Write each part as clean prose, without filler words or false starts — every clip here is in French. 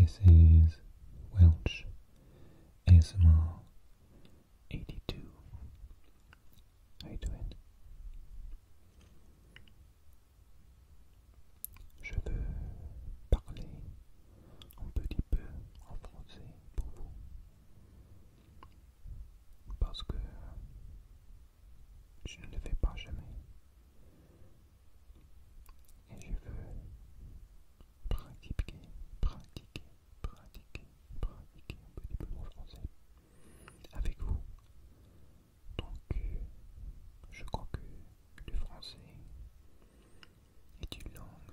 This is Welsh ASMR 82. How you doing? Je veux parler un petit peu en français pour vous parce que je ne le fais pas jamais et je veux pratiquer un petit peu mon français avec vous. Donc je crois que le français est une langue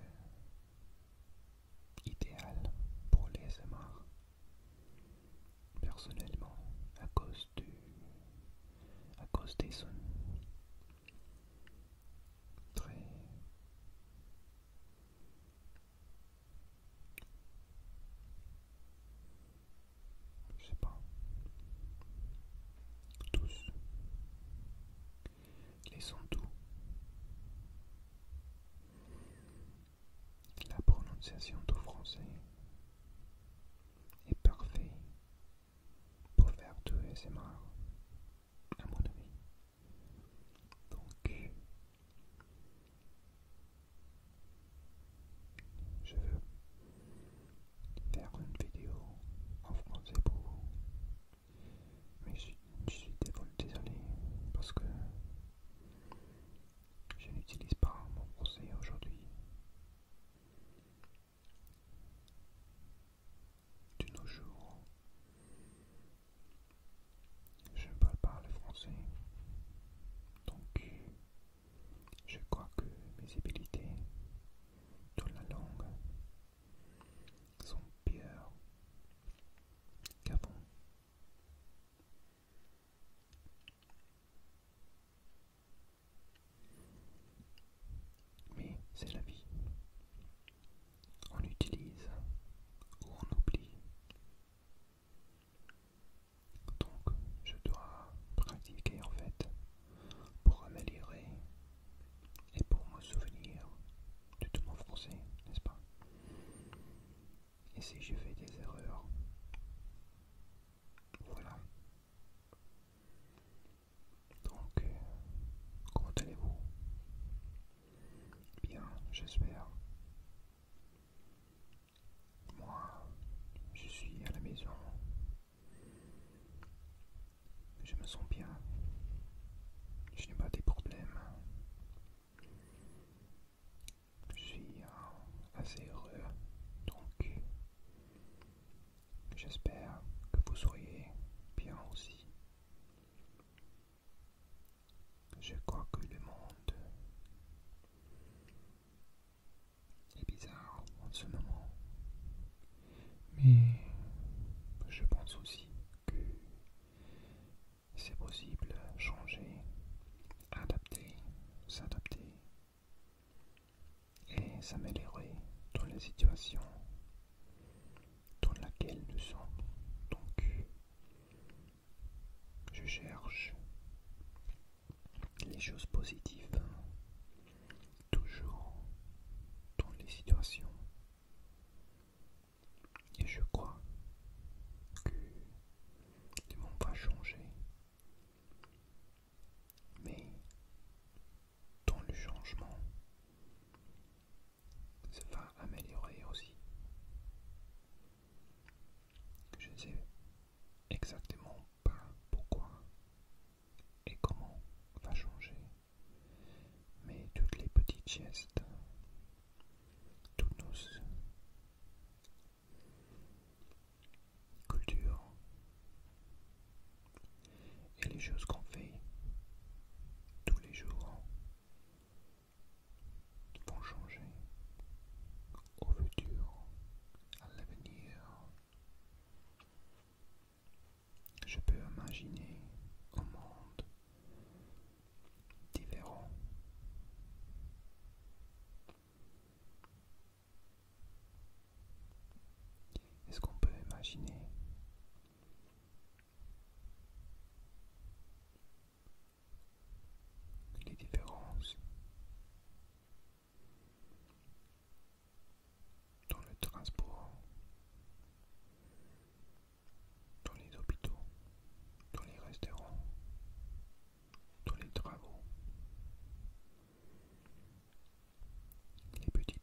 idéale pour les ASMR personnellement à cause des sons très je sais pas tous les sons doux, la prononciation du français est parfait pour faire du ASMR à mon avis. Donc je veux faire une vidéo en français pour vous, mais je suis désolé parce que je n'utilise pas mon français aujourd'hui. De nos jours, je ne parle pas le français, donc je crois que mes habilités dans la langue sont pires qu'avant. Mais c'est la vie. On utilise ou on oublie. Donc je dois pratiquer en fait pour améliorer et pour me souvenir de tout mon français, n'est-ce pas? Et si je fais des erreurs, voilà. Donc comment allez-vous? Bien, j'espère. Moi, je suis à la maison. Je me sens bien. Je n'ai pas des problèmes. Je suis assez heureux. Donc, j'espère que vous seriez bien aussi. Je crois que le monde est bizarre en ce moment. Mais je pense aussi que c'est possible de changer, adapter, s'adapter et s'améliorer dans la situation dans laquelle nous sommes. Donc, je cherche les choses positives toujours dans les situations et je crois que le monde va changer, mais dans le changement ça va améliorer aussi. Je ne sais exactement pas pourquoi et comment va changer, mais toutes les petites gestes, toutes nos cultures et les choses qu'on fait tous les jours vont changer au futur, à l'avenir. Je peux imaginer un monde différent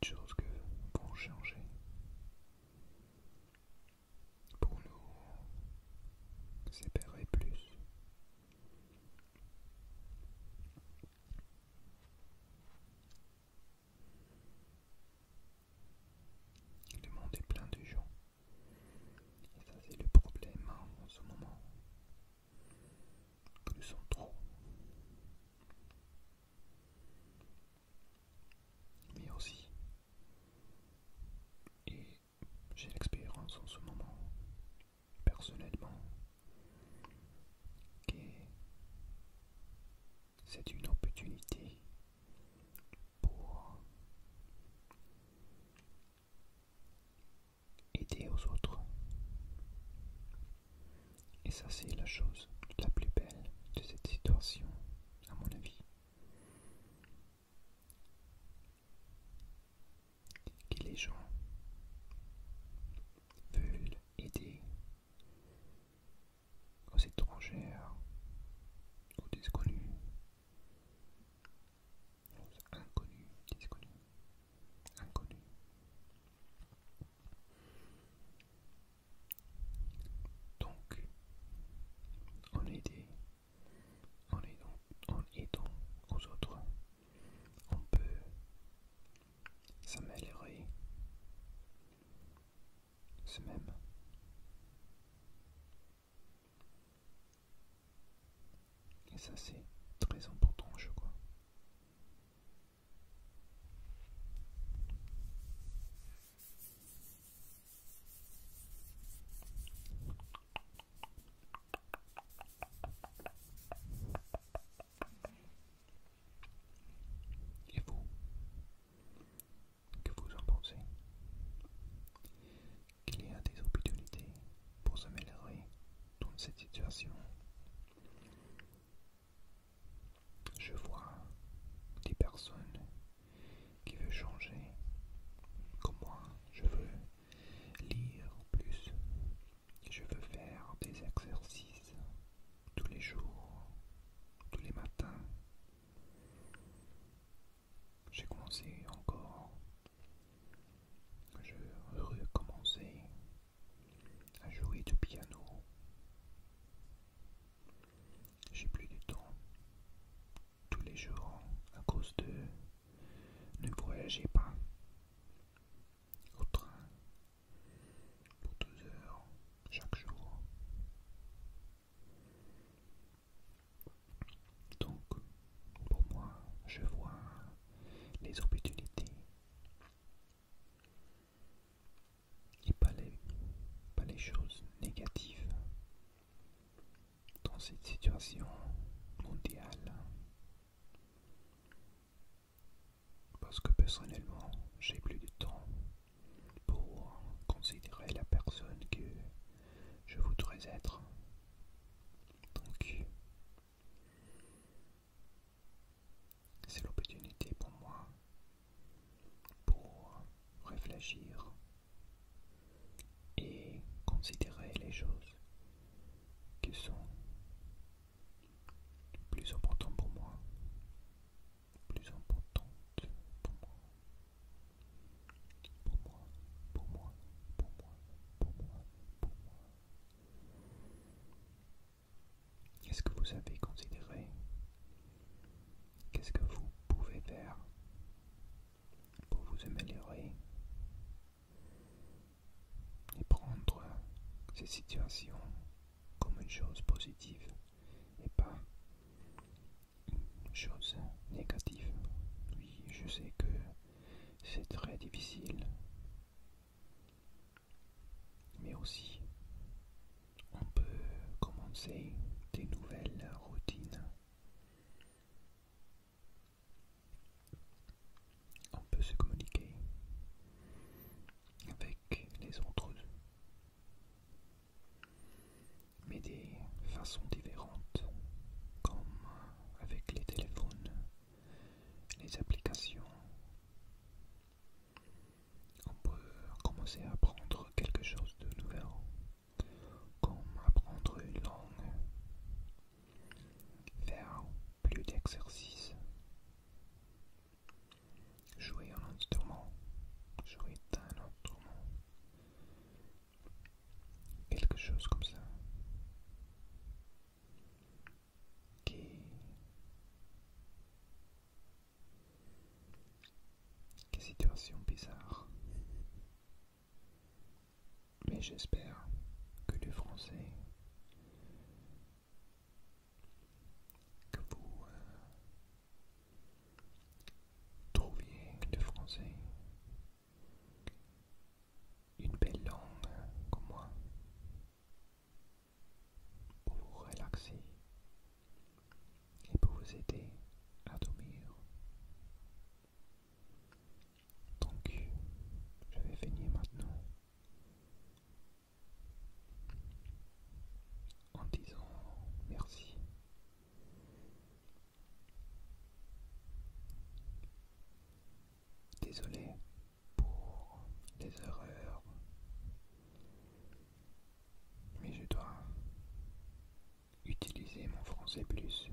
petites choses que vont changer pour nous séparer plus. Le monde est plein de gens. Et ça, c'est le problème en ce moment. Que nous sommes trop. Mais aussi, et j'ai l'expérience en ce moment, personnellement, que c'est une opportunité pour aider aux autres. Et ça, c'est la chose la plus belle de cette situation, à mon avis. Que les gens veulent aider aux étrangères, aux inconnus, inconnus. Donc, en aidant aux autres, on peut s'améliorer soi-même. Et ça, c'est très important, je crois. Et vous, que vous en pensez? Qu'il y a des opportunités pour s'améliorer dans cette situation. Je vois des personnes qui veulent changer, comme moi. Je veux lire plus, je veux faire des exercices tous les jours, tous les matins. J'ai commencé encore, je veux recommencer à jouer du piano. J'ai plus de temps tous les jours à cause de ne voyager pas au train pour 2 heures chaque jour. Donc, pour moi, je vois les opportunités et pas les choses négatives dans cette situation mondiale. Parce que personnellement, j'ai plus de temps pour considérer la personne que je voudrais être. Donc, c'est l'opportunité pour moi pour réfléchir et considérer les choses qui sont plus importantes pour moi, plus importantes pour moi, pour moi, pour moi, pour moi, pour moi, pour moi. Est-ce que vous avez considéré qu'est-ce que vous pouvez faire pour vous améliorer et prendre ces situations comme une chose positive et pas une chose négative? Oui, je sais que c'est très difficile, mais aussi on peut commencer des nouvelles routines. On peut se communiquer avec les autres, mais des façons différentes, comme avec les téléphones, les applications. On peut commencer à apprendre quelque chose de nouveau, comme apprendre une langue, situations bizarres. Mais j'espère que le français, que vous trouviez le français une belle langue comme moi pour vous relaxer et pour vous aider à dormir. Donc, je vais finir maintenant en disant merci. Désolé pour les erreurs, mais je dois utiliser mon français plus